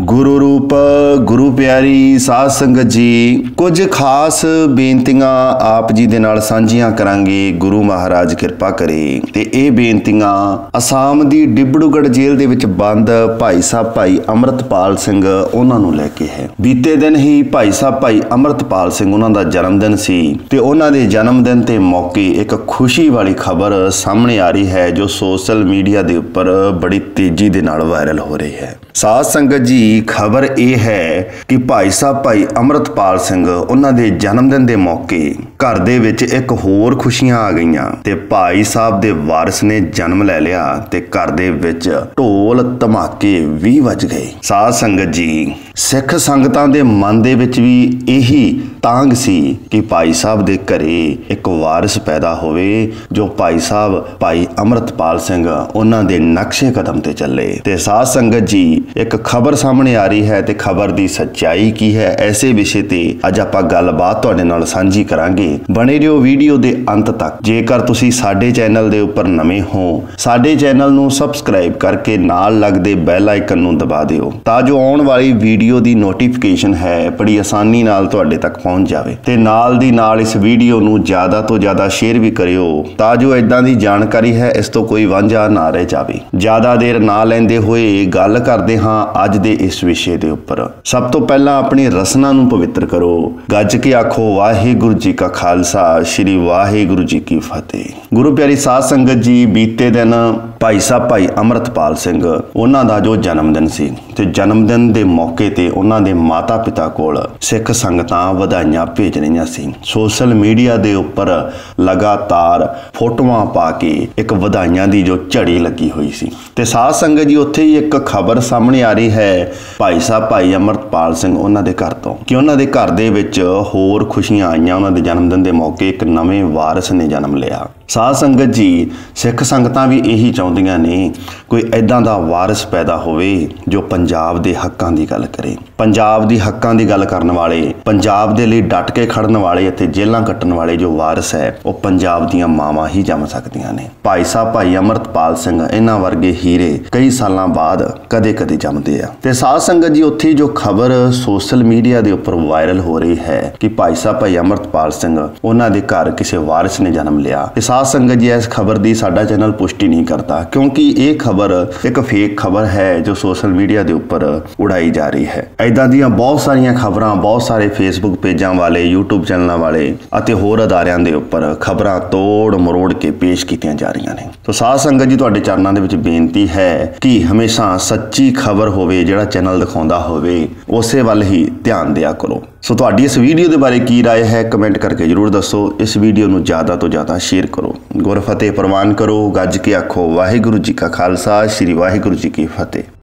गुरु रूप गुरु प्यारी साध संगत जी कुछ खास बेनतियां आप जी दे नाल सांझियां करांगे। गुरु महाराज किरपा करे ते ये बेनतियां आसाम दी डिब्रूगढ़ जेल दे विच बंद भाई साहब भाई अमृतपाल सिंह उन्हां नूं लैके है। बीते दिन ही भाई साहब भाई अमृतपाल सिंह उन्हां दा जन्मदिन सी ते उन्हां दे जन्मदिन ते मौके एक खुशी वाली खबर सामने आ रही है जो सोशल मीडिया दे उपर बड़ी तेजी दे नाल वायरल हो रही है। साध संगत जी खबर यह है कि भाई साहब भाई अमृतपाल सिंह उन्हां दे जन्मदिन दे मौके घर दे विच एक होर खुशियां आ गईयां ते भाई साहब दे वारिस ने जन्म ले लिया ते घर दे विच ढोल धमाके भी वज गए। साध संगत जी सिख संगतां दे मन दे विच भी यही तांग सी कि भाई साहब दे घरे एक वारिस पैदा होवे जो भाई साहब भाई अमृतपाल सिंह उन्हां दे नक्शे कदम ते चले। ते साध संगत जी एक खबर सामने आ रही है ते खबर दी सच्चाई की है ऐसे विषय ते अज आपां गलबात तुहाडे नाल सांझी करांगे। बने रहियो वीडियो दे अंत तक। जेकर तुसीं साडे चैनल दे उपर नवें हो साडे चैनल नूं सबसक्राइब करके नाल लगदे बैल आइकन नूं दबा दिओ तां जो आउण वाली वीडियो दी नोटिफिकेशन है बड़ी आसानी नाल तुहाडे तक पहुंच जावे ते नाल दी नाल इस वीडियो नूं ज़्यादा तो ज़्यादा शेयर भी करियो तां जो इदां दी जानकारी है इस तो कोई वांझा ना रह जावे। ज़्यादा देर ना लैंदे होए गल करदे हां अज दे इस विषय दे उपर। सब तो पहला अपनी रसना नूं पवित्र करो। गज के आखो वाहिगुरू जी का खालसा श्री वाहिगुरू जी की फतेह। गुरु प्यारी साध संगत जी बीते दिन भाई साहब भाई अमृतपाल सिंह उन्हां दा जो जन्मदिन सी ते जन्मदिन दे मौके ते उन्हां दे माता पिता कोल सिख संगतां वधाइयां भेज रहीआं सी। सोशल मीडिया दे उपर लगातार फोटोआं पा के एक वधाइयां दी जो झड़ी लगी हुई सी ते साध संगत जी उत्थे ही एक खबर सामने आ रही है भाई साहब भाई अमृतपाल सिंह उन्हां दे घर तो कि उन्हां दे घर दे विच होर खुशियां आईयां। उन्हां दे जन्मदिन दे मौके एक नवें वारिस ने जन्म लिया। साध संगत जी सिख संगतां भी यही चाहुंदियां ने कोई इदां दा वारिस पैदा होवे जो पंजाब दे हक्कां दी गल करे। पंजाब दी हक्कां दी गल करन वाले पंजाब दे लई डट के खड़न वाले अते जेलां कट्टण वाले जो वारिस है वो पंजाब दीआं मावां ही जम सकदियां ने। भाई साहब भाई अमृतपाल सिंह इन्हां वर्गे हीरे कई सालां बाद कदे कदे जमदे आ। ते साध संगत जी उत्थे जो खबर सोशल मीडिया दे उपर वायरल हो रही है कि भाई साहब भाई अमृतपाल सिंह उन्हां दे घर किसी वारिस ने जन्म लिया। साध संगत जी इस खबर की साडा चैनल पुष्टि नहीं करता क्योंकि ये खबर एक फेक खबर है जो सोशल मीडिया के उपर उड़ाई जा रही है। इदां दीआं बहुत सारियां खबरां बहुत सारे फेसबुक पेजां वाले यूट्यूब चैनलों वाले अते होर अदारियां दे उपर खबरां तोड़ मरोड़ के पेश कीतियां जा रही ने। तो साध संगत जी तुहाडे चरनां दे विच बेनती है कि हमेशा सच्ची खबर होवे जिहड़ा चैनल दिखाउंदा होवे उसे वल ही ध्यान दिया करो। सो तुहाडी इस वीडियो के बारे की राय है कमेंट करके जरूर दसो। इस वीडियो नूं ज़्यादा तो ज़्यादा शेयर करो। गुर फतेह प्रवान करो। गज के आखो वाहिगुरू जी का खालसा श्री वाहिगुरू जी की फतेह।